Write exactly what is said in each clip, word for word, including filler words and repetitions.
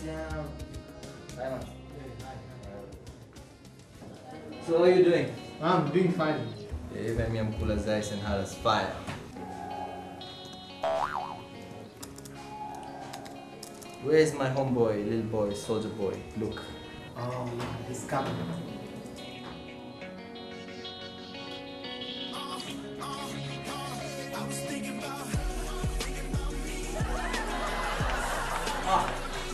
Damn. Simon. So how are you doing? I'm doing fine. Even me, I'm cool as ice and hot as fire. Where's my homeboy, little boy, soldier boy? Look. Oh, he's coming. Ah.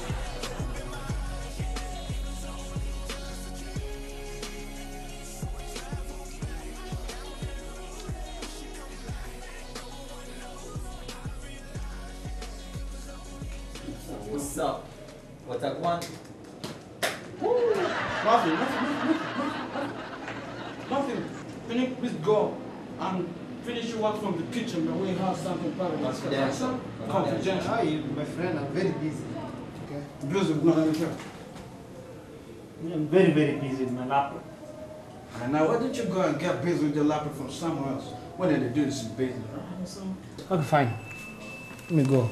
What's up? What I want? Nothing, nothing, nothing. Can you please go and finish your work from the kitchen, but we have something private. Confidential. Confidential. Hi, my friend. I'm very busy. Okay. Busy with my here. I'm very, very busy with my laptop. And now, why don't you go and get busy with your laptop from somewhere else? When did they do this in business? Right? So, Okay, fine. Let me go.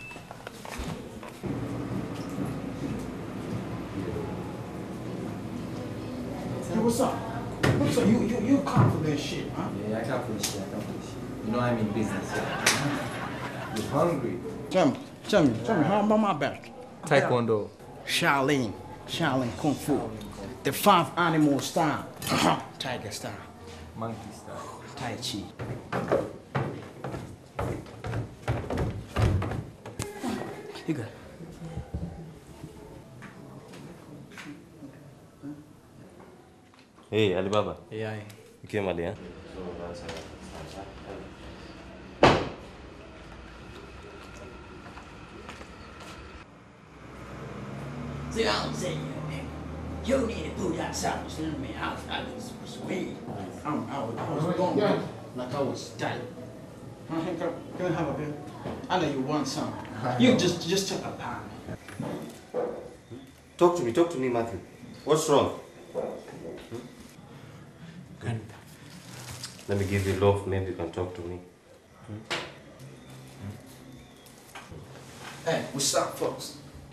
hey, what's up? What's up? You, you, you come for that shit, huh? Yeah, I can't for this shit. I can't for this shit. You know I'm in business. Yeah. You're hungry. Tell me, tell me, tell me, how about my back? Taekwondo. Shaolin, Shaolin Kung Fu. The five animal style. Tiger style. Monkey style. Tai Chi. You good? Hey, Alibaba. Yeah. You came early, huh? See what I'm saying, man? You need to put that sandwich in me. I I was sweet. I'm, I was, I was going Yeah. like I was tight. Huh, Can can I have a bit? I know you want some. You just just take a pan. Talk to me, talk to me, Matthew. What's wrong? And Let me give you love, maybe you can talk to me. Hey, what's up, folks?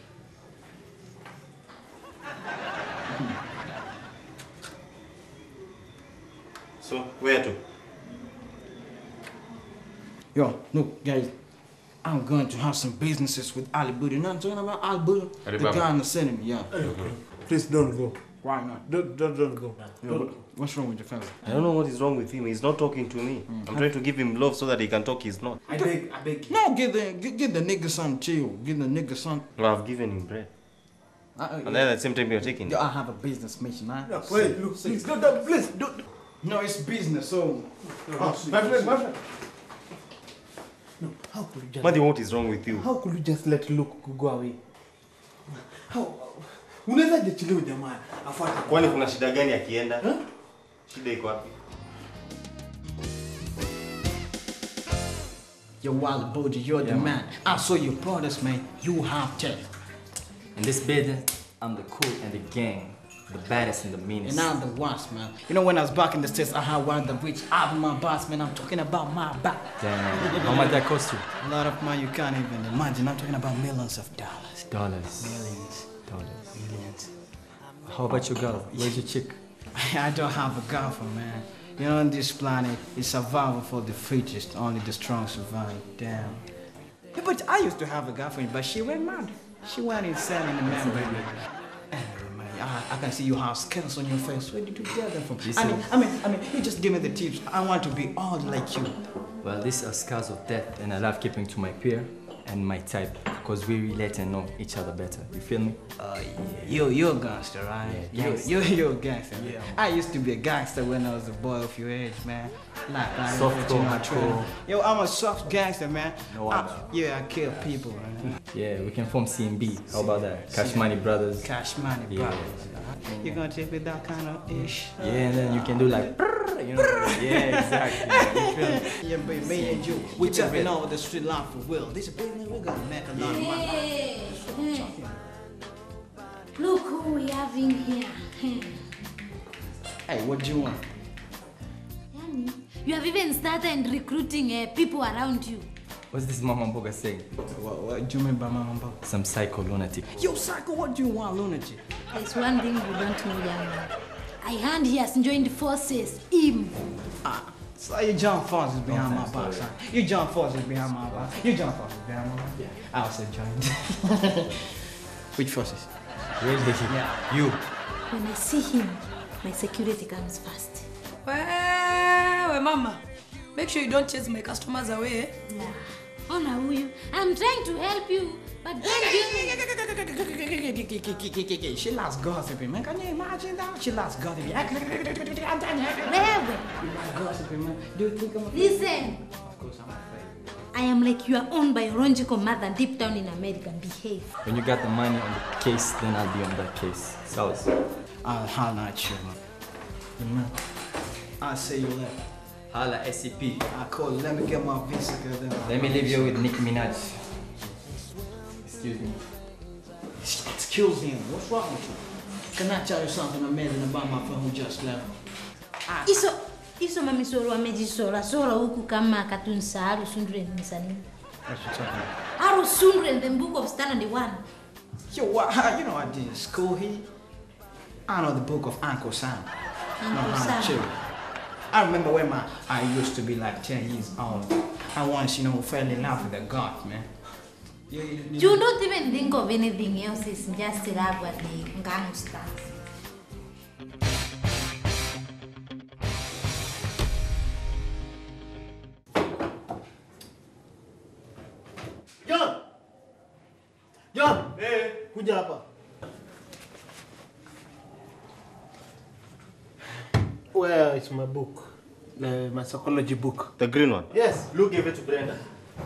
So, where to? Yo, look, guys. I'm going to have some businesses with Ali Buddha. You know what I'm talking about? Ali Buddha? The Alibaba. guy in the cinema, yeah. please don't go. Why not? Don't, don't, don't go. Yo, what- what's wrong with your family? I don't know what is wrong with him. He's not talking to me. I'm trying to give him love so that he can talk. He's not. I beg, I beg you. No, give the give, give the nigga some chill. Give the nigga some. Well, I've given him bread. Uh, uh, And then at the same time, you're taking Yo, it. I have a business mission, man. No, wait, look, please, don't, don't, please, don't. No, it's business, so. Oh, my friend, my friend. No, how could you just... Matthew, what is wrong with you? How could you just let Luke go away? How? Unaweza jichiliwa jamaa afuate. Kwani kuna shida gani akienda? Shida iko wapi? Yo, Wally Buddha, you're the Yeah, man. I saw your brothers, man. You have tech. In this business, I'm the cool and the gang. The baddest and the meanest. And I'm the worst, man. You know, when I was back in the States, I had one of the rich out of my boss, man. I'm talking about my back. Damn. How much that cost you? A lot of money you can't even imagine. I'm talking about millions of dollars. Dollars. Millions. Dollars. Millions. How about your girl? Where's your chick? I don't have a girlfriend, man. You know, on this planet, it's survival for the fittest. Only the strong survive. Damn. Yeah, but I used to have a girlfriend, but she went mad. She went insane in the man, baby. Anyway, man, I, I can see you have scales on your face. Where did you get them from? I mean, I mean, I mean, you just give me the tips. I want to be all like you. Well, these are scars of death, and I love keeping to my peer and my type, because we relate and know each other better. You feel me? Uh, you, you're a gangster, right? Yeah, you, gangster. you're, you're a gangster. Yeah. I used to be a gangster when I was a boy of your age, man. Like, like Soft you know, core, true. hardcore. Yo, I'm a soft gangster, man. No I- wonder. yeah, I kill people, man. Yeah, we can form C M B. How about that? Cash Money Brothers. Cash money, Yeah. bro. You gonna take me that kind of ish? Yeah, and then you can do like, you know? Yeah, exactly. You feel me? Yeah, baby, me and you, we tapping over the street life for real. This business, we're gonna make a lot of money. Hey, hey. Look who we have in here. Hey, what do you want? Yani, you have even started recruiting uh, people around you. What's this Mama Mboga saying? What, what do you mean by Mama Mboga? Some psycho lunatic. Yo, psycho, what do you want, lunatic? There's one thing you don't know, young man. I heard he has joined the forces. Him. Ah, so you John Forces behind my back, son. You John Forces behind my back. You John Forces behind my back. Yeah. I also joined. Which forces? Really? Yeah. You. When I see him, my security comes first. Well, well, Mama, make sure you don't chase my customers away. Yeah. Oh, now you. I'm trying to help you, but then you. She loves gossiping, man. Can you imagine that? She loves gossiping. Where? She loves gossiping, man. Do you think I'm afraid? Listen. Of course I'm afraid. I am like you are owned by a logical mother deep down in America. Behave. When you got the money on the case, then I'll be on that case. So, I'll holler at you, man. Man, I'll see you later. Hala S C P. I call. Let me get my visa. Then Let me leave you with Nicki Minaj. Excuse me. Excuse me. What's wrong with you? Can I tell you something amazing about my friend who just left? Iso, iso mamisoro amejisora sora huku kama cartoon saharu sundre nisani. What you talking about? Haru sundre in the book of Standard One. Yo, what? You know I did in school here. I know the book of Uncle Sam. Uncle no, Sam. Chill. I remember when my I used to be like ten years old. I once, you know, fell in love with a god, man. You, you, you, You don't even think of anything else. It's just love what the Ngano stands. John! John! Hey, kuja hapa. Where is my book? The, my psychology book. The green one? Yes. Luke gave it to Brenda.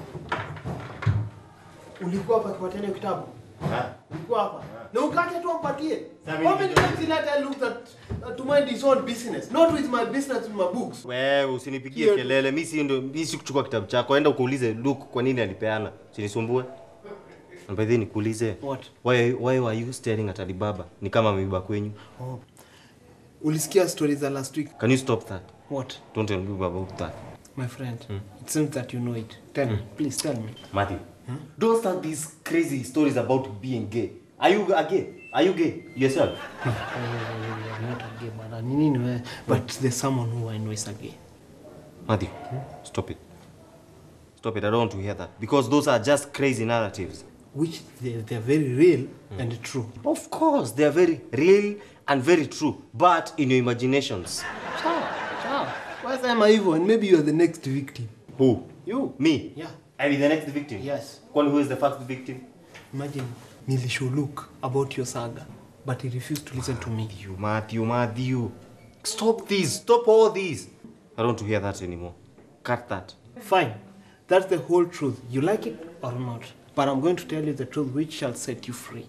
Ulikuwa hapa kipatia hiyo kitabu? Ha? Ulikuwa hapa? Na ukate tu ampatie. Sasa How many mimi- times did I tell Luke that uh, to mind his own business? Not with my business, with my books. Wewe usinipigie Hiyo- kelele. Mimi si ndo mimi si kuchukua kitabu chako. Enda ukaulize Luke kwa nini alipeana. Usinisumbue. And by the way nikuulize. What? Why why were you staring at Alibaba? Ni kama ameiba kwenyu. Oh. Ulisikia stories za last week? Can you stop that? What? Don't tell me about that. My friend, it seems that you know it. Tell me, please tell me. Matthew, don't start these crazy stories about being gay. Are you a gay? Are you gay yourself? I'm not a gay man. Ni nini wewe? But there's someone who I know is a gay. Matthew, stop it. Stop it. I don't want to hear that. Because those are just crazy narratives. Which they, they're very real and true. Of course, they are very real and very true. But in your imaginations. Ciao, ciao. Why am I evil? And maybe you're the next victim. Who? You. Me? Yeah. I be the next victim? Yes. One who is the first victim? Imagine, nilishow Luke about your saga, but he refused to listen to me. You, Matthew, Matthew. Stop this. Stop all this. I don't want to hear that anymore. Cut that. Fine. That's the whole truth. You like it or not. But I'm going to tell you the truth which shall set you free.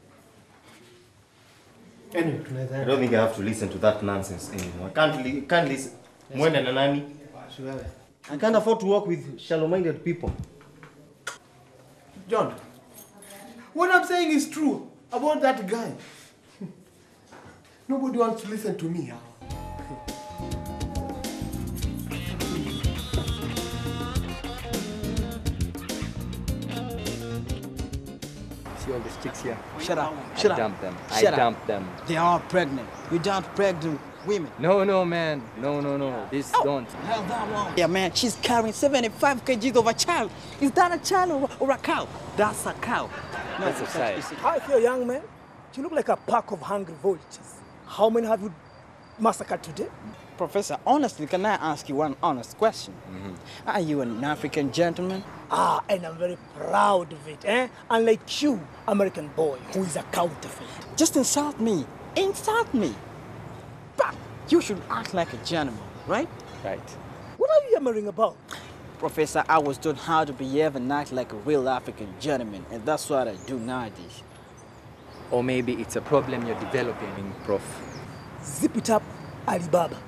Anyway, I don't think I have to listen to that nonsense anymore. I can't, li can't listen. Mwenda na nani? I can't afford to work with shallow-minded people. John, what I'm saying is true about that guy. Nobody wants to listen to me. See all these chicks here? Shut up. Shut I up. dumped them. I Shut up. dumped them. They are pregnant. You don't pregnant women. No, no, man. No, no, no. This don't. Hell that long. Yeah, man, she's carrying seventy-five kilograms of a child. Is that a child or, or a cow? That's a cow. No, That's a it's child. it's- Hi there, young man. You look like a pack of hungry vultures. How many have you massacred today? Professor, honestly, can I ask you one honest question? Mm-hmm. Are you an African gentleman? Ah, and I'm very proud of it, eh? Unlike you, American boy, who is a counterfeit. Just insult me. Insult me. But you should act like a gentleman, right? Right. What are you yammering about? Professor, I was taught how to behave and act like a real African gentleman, and that's what I do nowadays. Or maybe it's a problem you're developing, Prof. Zip it up, Alibaba.